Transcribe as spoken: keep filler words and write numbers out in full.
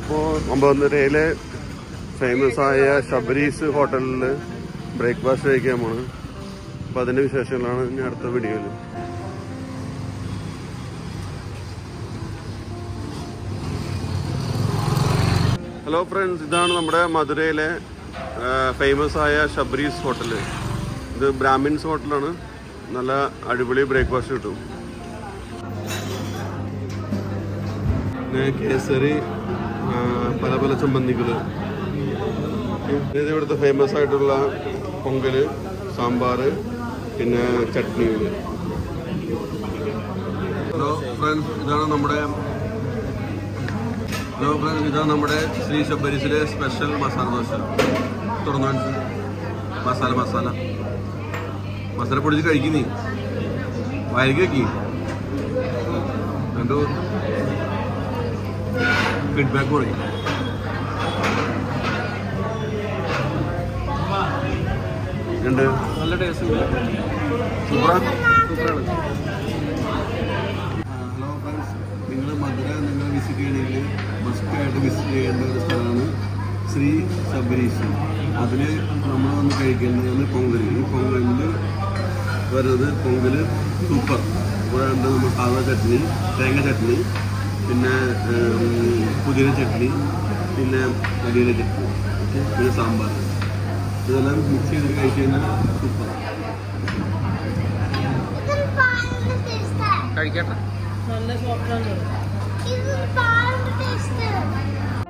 ഞാനിപ്പോൾ ഒമ്പതരയിലെ ഫേമസ് ആയ ശബരീസ് ഹോട്ടലിൽ ബ്രേക്ക്ഫാസ്റ്റ് കഴിക്കാൻ പോണ്. അപ്പോൾ അതിൻ്റെ വിശേഷങ്ങളാണ് ഞാൻ അടുത്ത വീഡിയോയിൽ. ഹലോ ഫ്രണ്ട്സ്, ഇതാണ് നമ്മുടെ മധുരയിലെ ഫേമസ് ആയ ശബരീസ് ഹോട്ടൽ. ഇത് ബ്രാഹ്മിൻസ് ഹോട്ടലാണ്. നല്ല അടിപൊളി ബ്രേക്ക്ഫാസ്റ്റ് കിട്ടും. പിന്നെ കേസരി, പല പല ചമ്മന്തികൾ. ഇത് ഇവിടുത്തെ ഫേമസ് ആയിട്ടുള്ള പൊങ്കൽ, സാമ്പാർ, പിന്നെ ചട്നികൾ. ഹലോ ഫ്രണ്ട്സ്, ഇതാണ് നമ്മുടെ ഹലോ ഫ്രണ്ട്സ് ഇതാണ് നമ്മുടെ ശ്രീ ശബരീസിലെ സ്പെഷ്യൽ മസാല ദോശ. തുറന്നു മസാല മസാല മസാല പൊടിച്ച് കഴിക്കുന്നേ വയലേക്ക് വെക്കി. എന്നിട്ട് ഫീഡ്ബാക്ക് പറയും. ഉണ്ട്, നല്ല ടേസ്റ്റ്, സൂപ്പറാണ് സൂപ്പറാണ്. ഹലോ ഫ്രണ്ട്സ്, നിങ്ങൾ മധുര നിങ്ങൾ വിസിറ്റ് ചെയ്യണമെങ്കിൽ മസ്റ്റായിട്ട് വിസിറ്റ് ചെയ്യേണ്ട ഒരു സ്ഥലമാണ് ശ്രീ ശബരീസ്. അതിൽ നമ്മൾ വന്ന് കഴിക്കേണ്ടത് പൊങ്കൽ. ഈ പൊങ്കലിൽ വരുന്നത് പൊങ്കൽ സൂപ്പർ. ഇവിടെ ഉണ്ട് നമ്മൾ സാധാ ചട്നി, തേങ്ങ ചട്നി, പിന്നെ പുതിന ചട്നി, പിന്നെ പുതിന ചട്നി, പിന്നെ സാമ്പാർ. ഇതെല്ലാം മിക്സ് ചെയ്തിട്ട് കഴിക്കുന്നത് സൂപ്പർ. കഴിക്കട്ടെ.